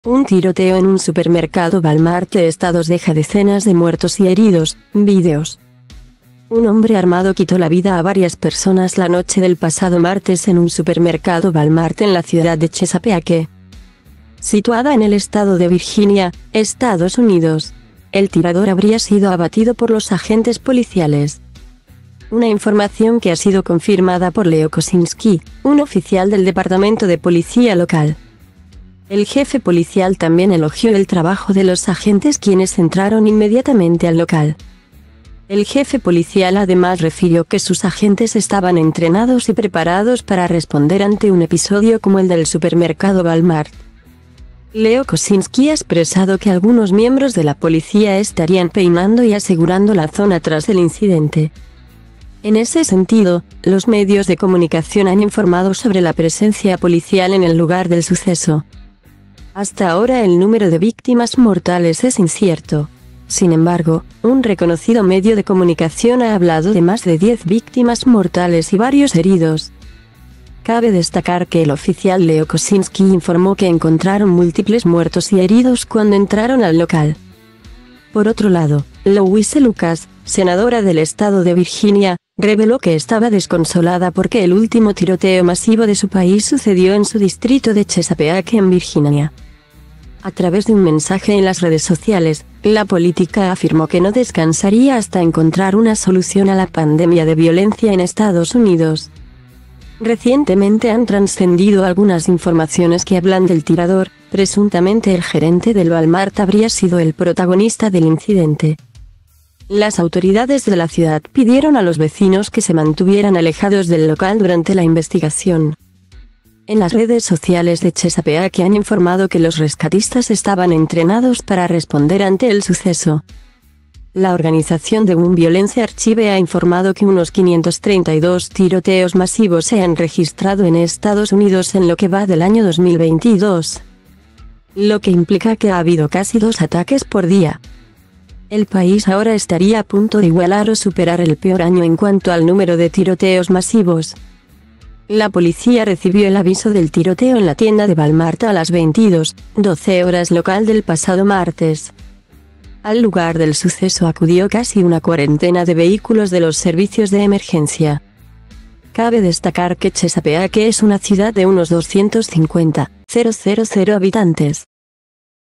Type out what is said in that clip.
Un tiroteo en un supermercado Walmart de Estados deja decenas de muertos y heridos. Videos. Un hombre armado quitó la vida a varias personas la noche del pasado martes en un supermercado Walmart en la ciudad de Chesapeake, situada en el estado de Virginia, Estados Unidos. El tirador habría sido abatido por los agentes policiales. Una información que ha sido confirmada por Leo Kosinski, un oficial del departamento de policía local. El jefe policial también elogió el trabajo de los agentes quienes entraron inmediatamente al local. El jefe policial además refirió que sus agentes estaban entrenados y preparados para responder ante un episodio como el del supermercado Walmart. Leo Kosinski ha expresado que algunos miembros de la policía estarían peinando y asegurando la zona tras el incidente. En ese sentido, los medios de comunicación han informado sobre la presencia policial en el lugar del suceso. Hasta ahora el número de víctimas mortales es incierto. Sin embargo, un reconocido medio de comunicación ha hablado de más de 10 víctimas mortales y varios heridos. Cabe destacar que el oficial Leo Kosinski informó que encontraron múltiples muertos y heridos cuando entraron al local. Por otro lado, Louise Lucas, senadora del estado de Virginia, reveló que estaba desconsolada porque el último tiroteo masivo de su país sucedió en su distrito de Chesapeake en Virginia. A través de un mensaje en las redes sociales, la política afirmó que no descansaría hasta encontrar una solución a la pandemia de violencia en Estados Unidos. Recientemente han trascendido algunas informaciones que hablan del tirador. Presuntamente el gerente del Walmart habría sido el protagonista del incidente. Las autoridades de la ciudad pidieron a los vecinos que se mantuvieran alejados del local durante la investigación. En las redes sociales de Chesapeake han informado que los rescatistas estaban entrenados para responder ante el suceso. La organización de Gun Violence Archive ha informado que unos 532 tiroteos masivos se han registrado en Estados Unidos en lo que va del año 2022. Lo que implica que ha habido casi 2 ataques por día. El país ahora estaría a punto de igualar o superar el peor año en cuanto al número de tiroteos masivos. La policía recibió el aviso del tiroteo en la tienda de Walmart a las 22:12 horas local del pasado martes. Al lugar del suceso acudió casi una cuarentena de vehículos de los servicios de emergencia. Cabe destacar que Chesapeake es una ciudad de unos 250,000 habitantes.